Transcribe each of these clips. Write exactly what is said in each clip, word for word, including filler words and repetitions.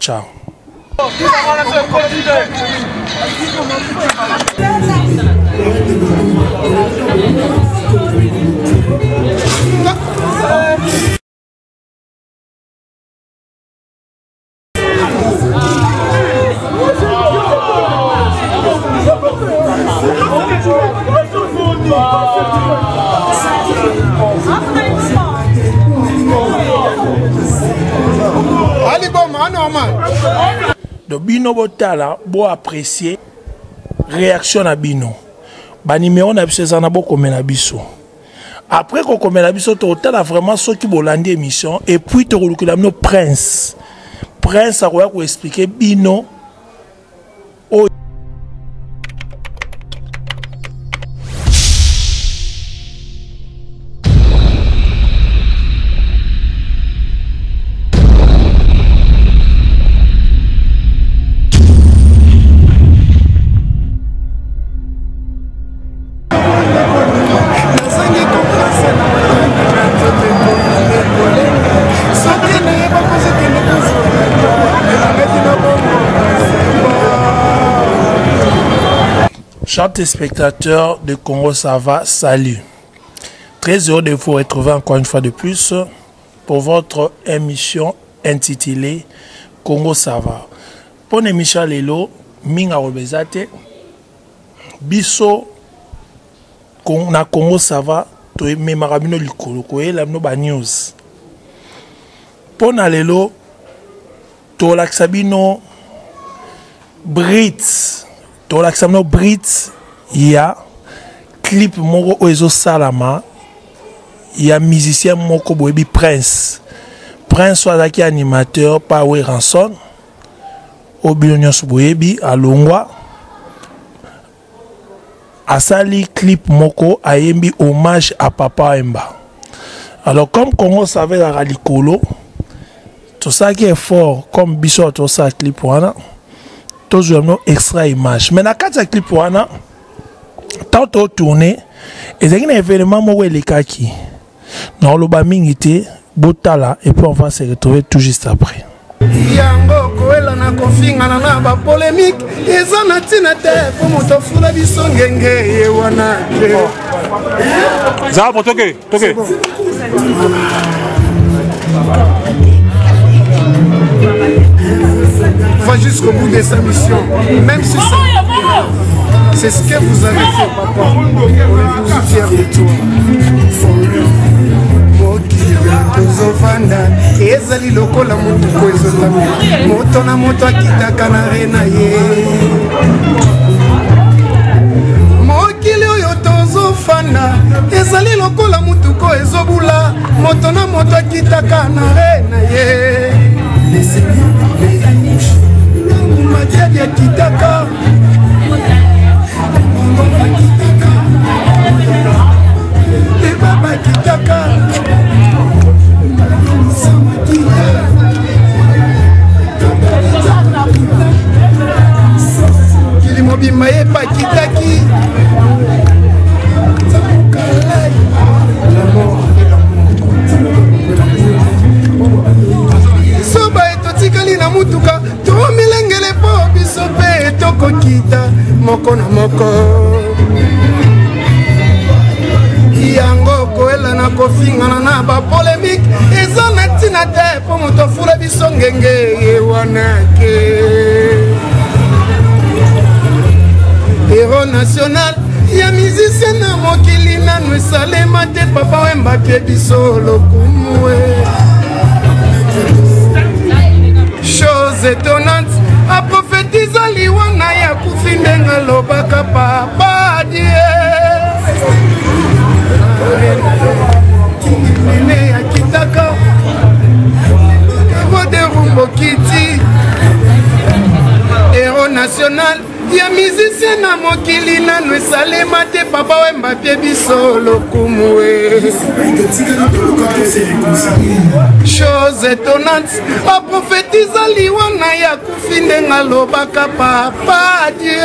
ciao. Donc bino botala bo apprécier réaction à bino ba numéro na biso na bo komela biso après ko komela biso to tala vraiment ceux qui bolandi émission et puis to kolukula no prince prince a ko expliquer bino o Chers téléspectateurs de Congo ça va, salut. Très heureux de vous retrouver encore une fois de plus pour votre émission intitulée Congo ça va. Pour l'émission Lelo, Minga Robezate, Biso, na Congo ça va, to me marabino likolo ko la no ba news. Pour na Lelo, to laksabino Brits. Dans l'examen Brits, il y a clip moko oezo salama, il y a musicien moko boebi Prince. Prince soit qui animateur par we ranson. Obilonios boebi à Longwa. Asali clip moko ayembi hommage à Papa Emba. Alors comme Congo savait la ralikolo, tout ça qui est fort comme biso tout ça clip wana. Toujours no extra image mais na kati ya clip wana tant to tourner et c'est un événement mo elekaki na loba mingi te botala et puis on va se retrouver tout juste après yango koela na kofinga na ba polémique eza na tina te po moto fula biso ngenge ye wana za bo toke toke va jusqu'au bout de sa mission, même si c'est ce que vous avez fait, papa. Je suis fier de toi. Ezali lokola mutu ko ezotami moto na moto akitaka na rena ye mokili oyo tozofanda ezali lokola mutu ko ezobula moto na moto akitaka na rena ye Matiadi ya kitaka E baba kitaka Kili mobima ye pa kitaki Soba etotikali na mutuka milengele po biso pe toko kita moko na moko yango koela na kofingana na ba polémique eza na tina te po moto fula biso ngenge ye wana ke héros national ya musicien na mokili nanu esalema te Papa Wemba pie biso lokumwe chose étonnante a prophétisé liwana ya kufindenga lobaka Papa Dieu Nene ya kitaka Mode rumbo kiti Héros national ya musicien na mokili nanu esalema te Papa Wemba pie biso lokumwe chose étonnante a prophétisé liwana ya kufindenga lobaka Papa Dieu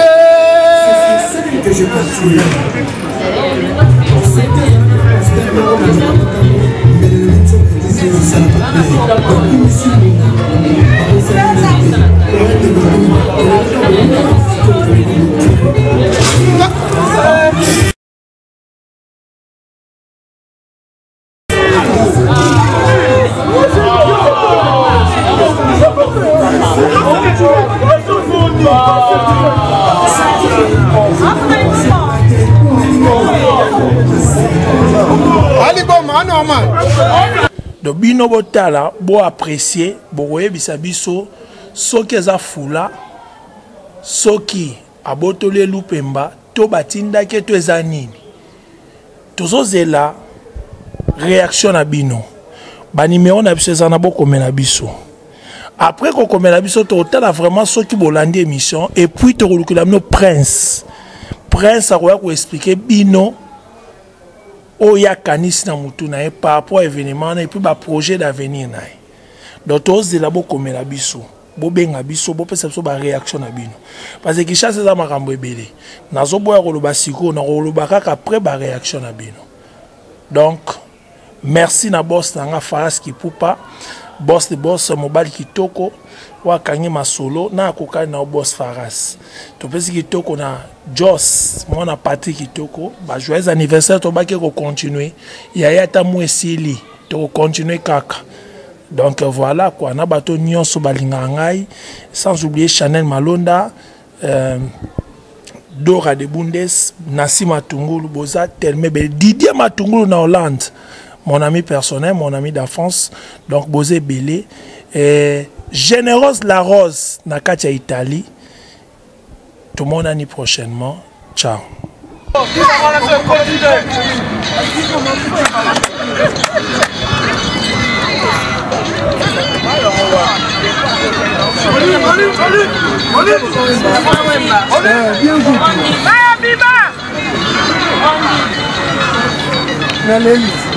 donc bino botala bo apprécier bo yebisa biso soki eza fula soki abotole lupemba to batindaki to eza nini tozozela réaction na bino ba numéro na biso eza na bokomela biso après kokomela biso totala vraiment soki bolandi émission et puis tokolukila bino prince prince akoya ko expliquer bino oya kanisi na mutu na ye par rapport à événement et puis ba projet d'avenir na ye donc tozela bokomela biso bobenga biso bopesa biso ba réaction na bino parce que chasse za makambo ebele nazoboya koloba siko na koloba kaka après ba réaction na bino donc merci na boss nanga Faras Kipupa boss de boss mobile kitoko wakangi masolo na akokani na boss Faras topesi kitoko na Joss mwana Patrick kitoko ba joyeux anniversaire to baki ko continuer yaya ta mwesili to continuer kaka. Donc voilà quoi, na bato nyonso balinga ngai, sans oublier Chanel Malonda, euh, Dora de Bundes, Nassi Matungulu, Boza, Telme, Didier Matungulu na Hollande, mon ami personnel, mon ami d'enfance, donc Bozé Belé, et Généreuse La Rose, na Katia Italie. Tout le monde année prochainement. Ciao. Bien